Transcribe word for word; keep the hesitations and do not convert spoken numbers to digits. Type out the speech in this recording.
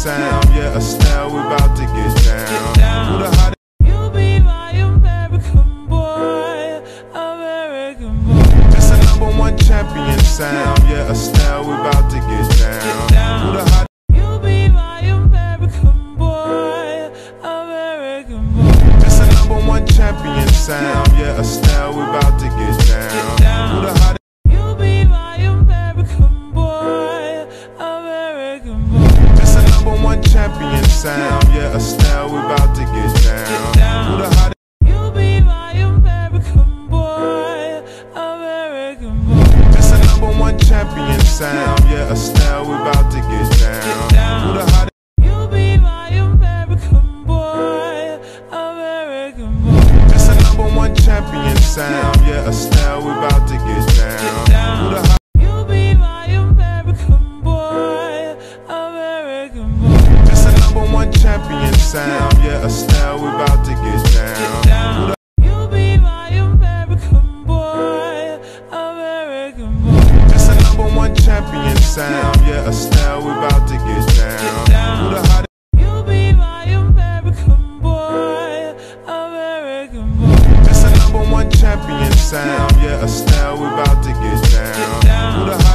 sound. Yeah, Estelle, we about to get down. Who the hottest? You be my American boy, American boy. It's the number one champion sound. Yeah, Estelle, we about to get down. Who the hottest? You be my American boy, American boy. It's the number one champion sound. Yeah, Estelle, we about to get down. Who the hottest? You be my American boy, American boy. It's the number one champion sound. Yeah, Estelle, we about to get down. Who the hottest? You be my American boy, American boy. It's the number one champion sound. Yeah, Estelle, we about to get down. Who the hottest? You be my American boy, American boy. It's the number one champion sound. Yeah, Estelle, we about to get down. Who the hottest? You be my American boy, American boy. It's the number one champion sound. Yeah, Estelle, we about to get down. Who the You be my American boy, American boy. It's the number one champion sound. Yeah, Estelle, we about to get down. Who the hottest? You be my American boy, American boy. It's the number one champion sound. Yeah, Estelle, we about to get down. Who the hottest?